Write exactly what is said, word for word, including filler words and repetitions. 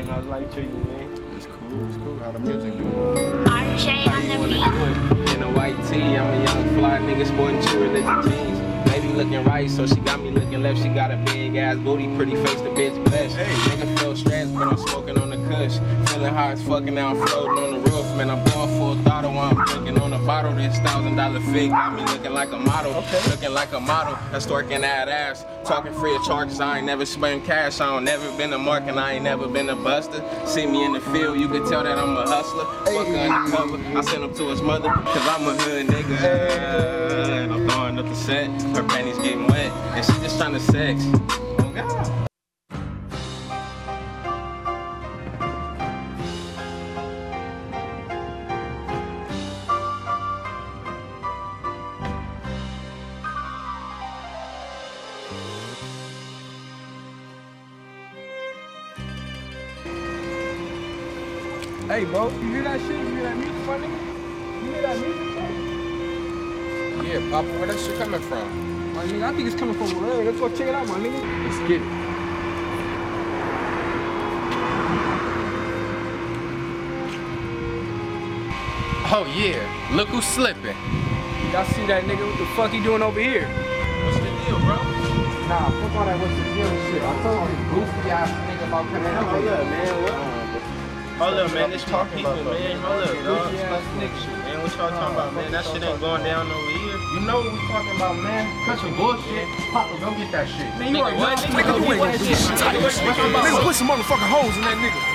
man. How's life treating you, man? It's cool, it's cool. How the music doing? R J on the beat. In a white tee, I'm a young fly nigga sporting true religion jeans. Baby looking right, so she got me looking left. She got a big ass booty, pretty face, the bitch blessed. Hey. Nigga feel stressed, but I'm smoking on the kush. Feeling high as fucking now, I'm floating on the roof. Man, I'm going full throttle while I'm drinking on the bottle. This thousand dollar fig got me looking like a model. Okay. Looking like a model, that's twerking that ass. Talking free of charges, I ain't never spent cash. I don't never been a mark and I ain't never been a buster. See me in the field, you can tell that I'm a hustler. Hey. Fuck undercover, I sent him to his mother, cause I'm a hood nigga. Hey. And I'm throwing up the set, her panties getting wet, and she just trying to sex. Oh God. Hey, bro, you hear that shit? You hear that music, my nigga? You hear that music, bro? Yeah, Papa, where that shit coming from? My nigga, I think it's coming from over there. Let's go check it out, my nigga. Let's get it. Oh yeah, look who's slipping. Y'all see that nigga? What the fuck he doing over here? What's the deal, bro? Nah, fuck all that what's the deal and shit. I told him goofy ass nigga about coming out. Hold up, man. What? Hold up, man. This talk people, man. Hold up, dog. Man, what y'all talking about, man? That shit ain't going down over here. You know what we talking about, man? Cut your bullshit. Papa, go get that shit. Man, you already know. Nigga, Nigga, put some motherfucking hoes in that nigga.